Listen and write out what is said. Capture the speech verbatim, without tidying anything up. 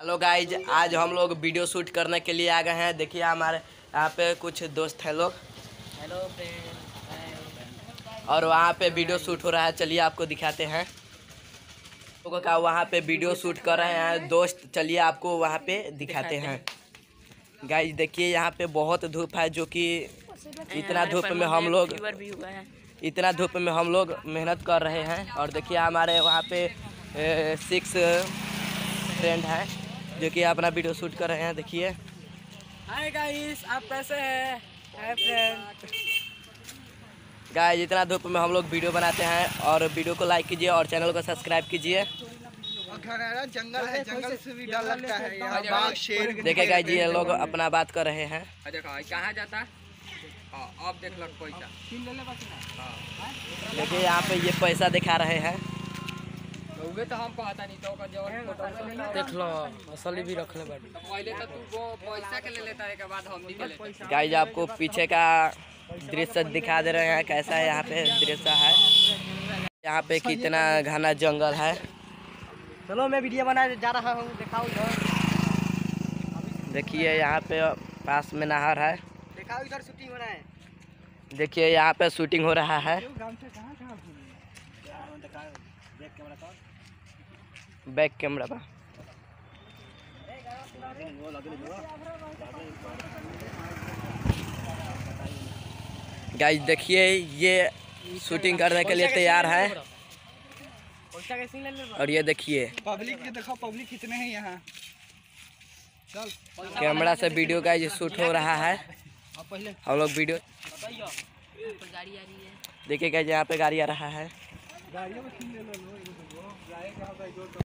Hello guys, आज हम लोग वीडियो शूट करने के लिए आ गए हैं। देखिए हमारे यहाँ पे कुछ दोस्त हैं लोग। Hello friend. और वहाँ पे वीडियो शूट हो रहा है, चलिए आपको दिखाते हैं। लोगों का वहाँ पे वीडियो शूट कर रहे हैं दोस्त, चलिए आपको वहाँ पे दिखाते हैं। गाइज देखिए यहाँ पे बहुत धूप है, जो कि इतना धूप में हम लोग इतना धूप में हम लोग मेहनत कर रहे हैं। और देखिए हमारे वहाँ पे सिक्स फ्रेंड हैं जो कि अपना वीडियो शूट कर रहे हैं। देखिए हाय गाइस, आप कैसे हैं? Hi friend. गाइस इतना धूप में हम लोग वीडियो बनाते हैं, और वीडियो को लाइक कीजिए और चैनल को सब्सक्राइब कीजिए। जंगल है, जंगल से भी डर लगता है। यहाँ बाघ शेर देखे गाइस ये लोग अपना बात कर रहे हैं। कहाँ जाता? अब देख लो पैसा। देखिए यहाँ पे ये पैसा दिखा रहे हैं। तो हम कहता नहीं तो देख लो, असली भी रखले बाड़ी। पहले तो तू वो पैसा के ले लेता है, के बाद हम निकल लेते। गाइस आपको पीछे का दृश्य दिखा दे रहे हैं, कैसा है यहाँ पे दृश्य है। यहाँ पे कितना घना जंगल है। चलो मैं वीडियो बना जा रहा हूँ, दिखाओ इधर। देखिए यहाँ पे पास में नहर है। दिखाओ इधर शूटिंग हो रहा है। देखिए यहाँ पे शूटिंग हो रहा है। बैक कैमरा पर गाइस देखिए ये शूटिंग करने के लिए तैयार है। और ये देखिए पब्लिक देखो, पब्लिक कितने हैं यहाँ। चल कैमरा से वीडियो गाइस शूट हो रहा है। हम लोग वीडियो देखिए गाइस यहाँ पे गाड़ी आ रहा है।